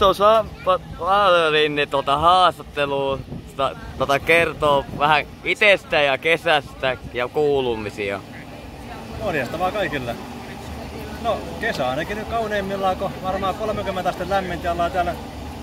Misso Samparin haastatteluun kertoo vähän itsestä ja kesästä ja kuulumisia. Morjesta vaan kaikille. No kesä ainakin nyt kauneimmillaan, kun varmaan 30 astetta lämmintä, ollaan täällä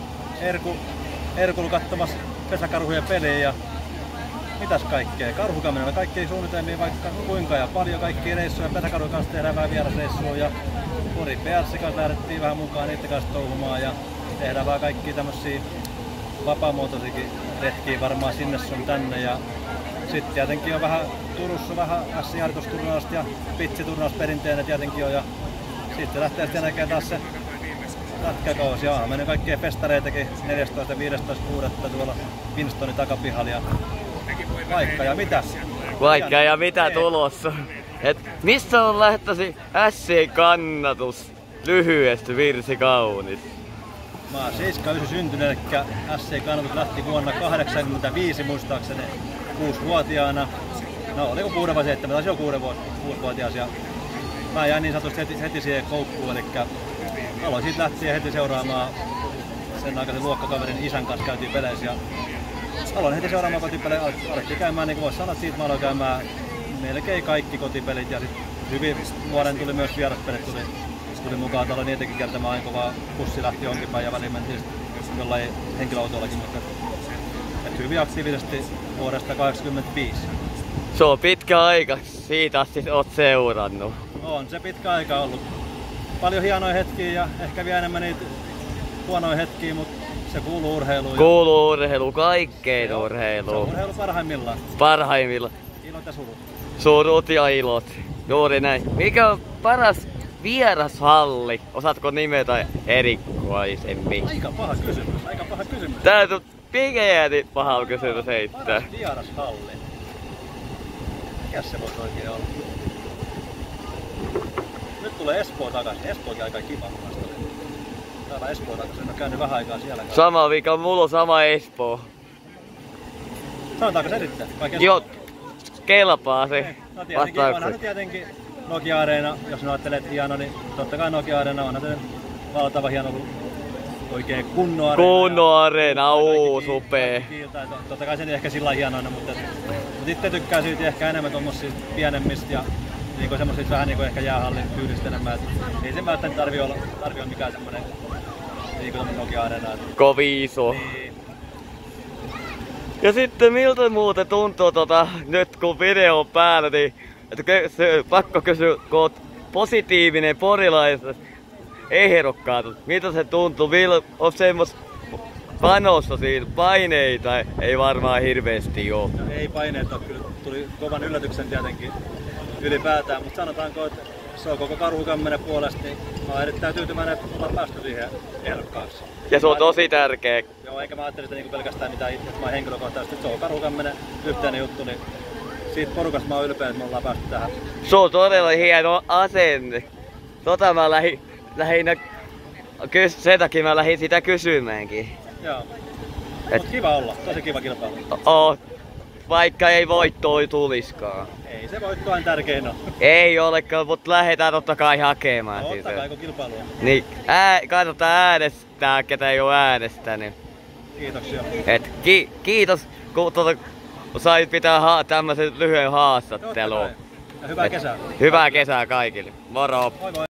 Erkulla katsomassa pesäkarhujen peliä ja mitäs kaikkea. Karhukamerilla kaikkia suunnitelmia vaikka kuinka ja paljon kaikkia reissuja. Pesäkarhujen kanssa tehdään vähän vierasreissua ja Pori PR:n kanssa lähdettiin vähän mukaan niiden kanssa touhumaan ja tehdään vähän kaikkia tämmösiä vapaamuotoisiakin retkiä varmaan sinne sun tänne. Ja sitten tietenkin on vähän Turussa vähän S-harjoitusturnausta ja pitsiturnausta perinteinen tietenkin on. Ja sitten lähtee sitten näkemään taas se jatkakausi. Ja menee kaikkia festareitakin 14. ja 15.6. tuolla Winstonin takapihalla. Ja vaikka ja mitä. Vaikka ja mitä tulossa. Et missä on lähtösi SC-kannatus lyhyesti virsi kaunis? Mä oon 79 syntynyt, eli SC-kannatus lähti vuonna 1985 muistaakseni 6-vuotiaana. No oliko 6 vai 7, taisi jo 6-vuotias. Ja mä jäin niin sanotusti heti siihen koukkuun, eli aloin siitä lähtien heti seuraamaan sen aikaisen luokkakaverin isän kanssa käytiin peleissä. Ja aloin heti seuraamaan kotipelejä, alettiin käymään, niin kuin voisi sanoa, siitä mä aloin käymään melkein kaikki kotipelit ja sitten hyvin nuoren tuli myös vieraspelit tuli mukaan, täällä niitäkin kertomaan aina kovaa pussi lähti jonkin päin ja väliin mentiin jollain henkilöautollakin, mutta hyvin aktiivisesti vuodesta 1985. Se on pitkä aika, siitä asti oot seurannut. On se pitkä aika ollut. Paljon hienoja hetkiä ja ehkä vielä enemmän niitä huonoja hetkiä, mutta se kuuluu urheiluun. Kuuluu urheiluun, kaikkein urheiluun. Se on urheilu parhaimmillaan. Parhaimmillaan. Ilot ja surut. Surut ja ilot. Juuri näin. Mikä on paras vierashalli? Osaatko nimetä erikoisemmin? Aika paha kysymys. Tää on pigeäti paha kysymys heittää. Paras vierashalli. Mikäs se voisi oikein olla? Nyt tulee Espoo takaisin. Espookin aika kiva. Täällä Espoo takaisin. En ole käynyt vähän aikaa siellä. Sama vika, mulla on sama Espoo. Sanotaanko se sitten? Joo, kelpaa se. No tietenkin, onhan tietenkin Nokia-areena, jos ne ajattelee, että hieno, niin totta kai Nokia-areena onhan se valtava hieno oikein kunnon areena. Kunnon areena, supee. Totta kai se ei ehkä sillä hienoina, mutta itse tykkää siitä ehkä enemmän tuommoisista pienemmistä ja niin semmoisista vähän niin ehkä jäähallin tyylistä enemmän. Ei se välttämättä tarvii olla mikään semmoinen niin kuin Nokia-areena. Kovin iso. Niin. Ja sitten miltä muuten tuntuu nyt kun video on päällä, niin että pakko kysyä, kun oot positiivinen porilaisesta ehdokkaat, mitä se tuntuu? On semmos panossa siinä, paineita ei varmaan hirveästi oo. No, ei paineita, kyllä tuli kovan yllätyksen tietenkin ylipäätään, mutta sanotaanko, että se on koko Karhukammenen puolesta, niin mä oon erittäin tyytyväinen, että ollaan päästy siihen ehdokkaaksi. Ja se on tosi tärkeä. Joo, eikä mä ajattelin sitä niinku pelkästään mitään itse, että mä henkilökohtaisesti, että se on Karhukammenen yhteinen juttu, niin siitä porukasta mä oon ylpeä, että me ollaan päästy tähän. Se on todella hieno asenne. Mä lähinnä, sen takia mä lähdin sitä kysymäänkin. Joo. Mut kiva olla, tosi kiva kilpailu. Vaikka ei voittoa tuliskaan. Ei se voitto aina tärkein on. Ei olekaan, mutta lähdetään totta kai hakemaan. No, totta kai kun kilpailu on. Niin, kannattaa äänestää, ketä ei oo äänestänyt. Kiitoksia. Kiitos, kun sait pitää tämmösen lyhyen haastattelun. Ja hyvää kesää. Hyvää kesää kaikille. Moro! Moi moi!